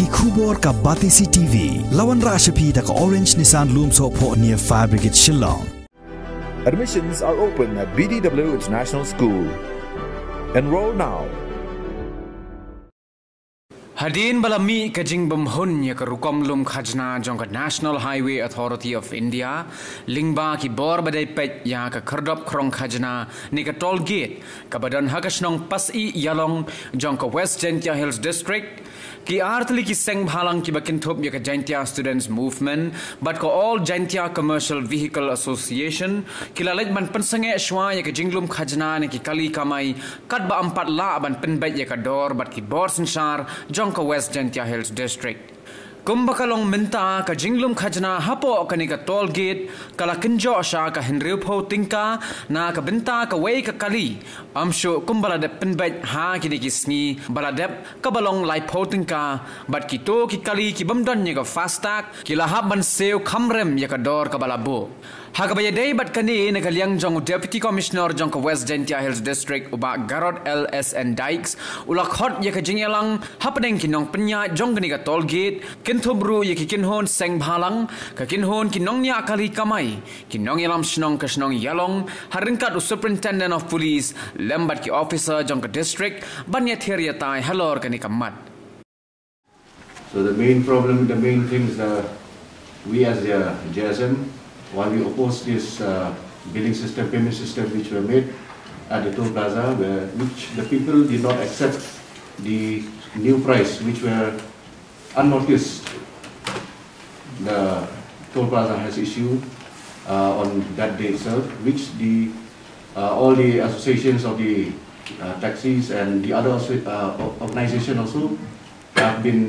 ki khubor ka Batisi TV lawan Rashapi da ka Orange Nissan Loom so pho near Fire Brigade Shillong. Admissions are open at BDW International School. Enroll now. Hadin balami kajing bamhun ya karukom lum khajna jong ka National Highway Authority of India lingba ki bor badai pet ya ka khardop krong khajna ni ka toll gate ka badan hakashnong pasi yalong jong ka West Jaintia Hills District ki artli ki seng bhalang ki bakin thop ya ka Jaintia Students Movement but ko all Jaintia Commercial Vehicle Association ki lalaj ban pensange shwa ya ka jinglum khajna ni ki kali kamai kat ba ampat la ban penbet ya ka dor bat ki bor sinshar jong ka West Jaintia Hills District. Kumbakalong minta ka jinglum khajna hapo kani ka toll gate kala kinjo asha ka henriu pho tingka na ka binta ka wei ka kali amsho kumbala de penbet ha kini ki sngi baladep ka balong lai pho tingka bat ki to ki kali ki bamdon ni ka fastak ki lahab ban seu khamrem ya ka dor ka balabo Hakabaya day bat kani nagaliang jong Deputy Commissioner jong ka West Jaintia Hills District uba Garot LSN Dykes ulakhot ya ka jingyalang hapneng kinong penya jong gani ka toll gate kinthubru ya ki kinhon seng bhalang ka kinhon kinong nya kali kamai kinong yalam shnong ka shnong yalong haringkat Superintendent of Police lembat ki officer jong ka district banya theria tai halor kani kamat. So the main thing is we as the JSM, while we oppose this billing system, payment system which were made at the toll plaza, which the people did not accept the new price, which were unnoticed. The toll plaza has issued on that day itself, which all the associations of the taxis and the other organizations also have been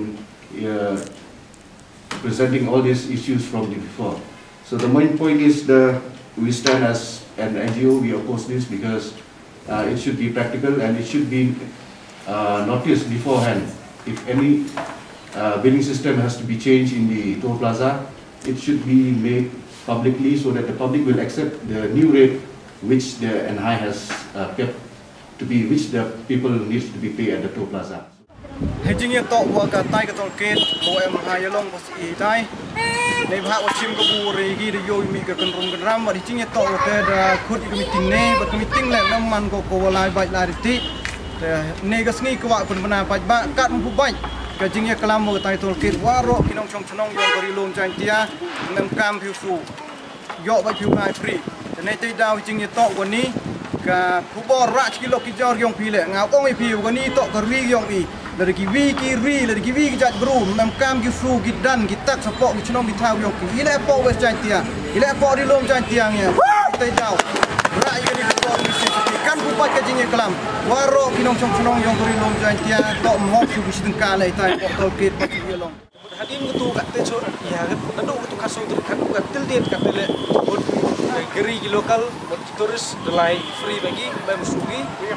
presenting all these issues from the before. So the main point is we stand as an NGO, we oppose this because it should be practical and it should be noticed beforehand. If any billing system has to be changed in the toll plaza, it should be made publicly so that the public will accept the new rate which the NHI has kept to be, which the people needs to be paid at the toll plaza. Hejing ya tok wa ka tai ka tol ket ko em ha yalong ko si tai nei bha wa chim ko bu ri gi de yo mi ka kan rum kan ram wa hejing ya tok ke da khut i meeting ne ba meeting le nam man ko lai bai la ri ti ne ga sngi ko wa pun bana pa ba kat mu bai ka jing ya kalam mo tai tol ket wa ro kinong chong chonong yo ko ri lom chan tia nam kam phiu fu yo bai phiu ngai free nei tai dau hejing ya tok wa ni ka khu bo ra chi lo ki jor yong phi le ngau ong i phiu ko ni tok ka ri yong i dari kiwi kiri dari kiwi kijat bro memkam ki flu ki dan ki tak sapok ki chnom ki thau yok ki ile po West Jaintia ile po di lom Jaintia nya tai dau rai ki ni po ki si kan ku pa ka jing kelam waro ki nong chong chong yong kori lom Jaintia tok mok ki sideng ka lai tai po tol kit pa ki long hadim tu ka te chor ya nadu tu kaso tu kan ka til dit ka tele geri ki lokal turis delai free bagi ba musugi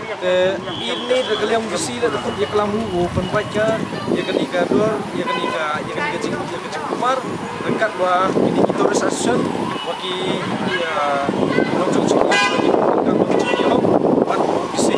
ini regaliam besi da tu ya kelamu open baca ya kenika dor ya kenika cing kumar dekat wa ini turis association waki ya nong chong bagi kan chong yo bat besi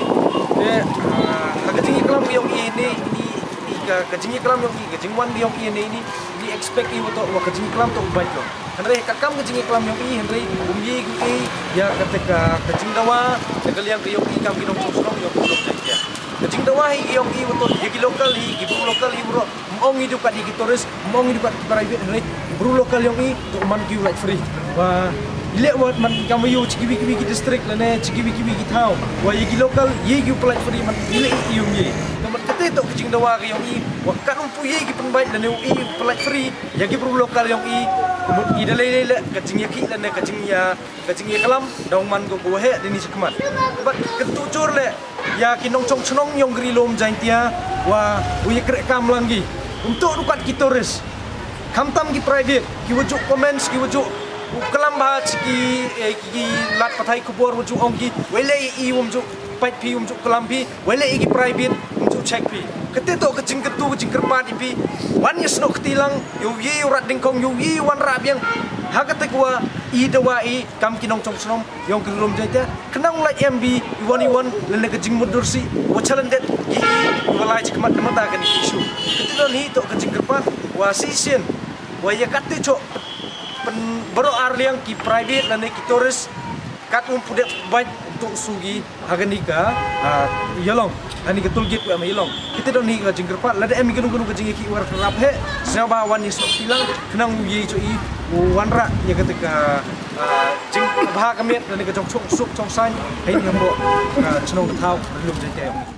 harga cing kelam yang ini kajing kelam yang kajing wan yang ini expect i untuk wa kajing kelam tu baik lo Henry kakam kajing kelam yang Henry umyi ki ya ketika kajing dawa kalian ke yogi kam kinong chong yo kolom Jaintia kajing dawa hi yogi untuk gi lokal hi gi lokal hi bro mong hidup kat gi tourist mong hidup kat private Henry bro lokal yang i to man gi right free wa ile wat man kam yu chiki ki district lane chiki ki thau wa gi lokal yi gi plat free man ile yung yi kamat kate to kajing dawa ke yogi wa kan umpu yi gi penbaik lane i plat free ya gi bro lokal yang i kumut i dalai kajing yaki lane kajing ya kelam dong man go he dini sekmat bat ketucur le ya kinong chong chonong yong gri lom Jaintia wa uye krek kam langgi untuk dukat ki tourist kamtam ki private ki wujuk comments ki wujuk kelam bah ki lat pathai kubor wujuk ongki wele I wujuk pait pi wujuk kelam pi wele ki private wujuk check pi kete to kajing kerpat ipi wan yesno ketilang yu yi rat dingkong yu yi wan rabiang hakate kwa dawai kam kinong chong chong yong kirum jaita kenang like MB iwan lele ke jing mudursi wachalan det i walai chikmat mata kan isu itu ni to ke jing kerpat wasisen waya katte cho baro arliang ki private lane ki tourist kat pude banyak untuk sugi haganika yelong ani ke tulgit ku yelong kita don ni ke jing kerpat lada emi genu ke jing ki war kerap he seba wan ni sok tilang kenang ye cho i wanra ya ketika jing bah kami dan ke jong sup jong san hai nyambo chnong thau lum jai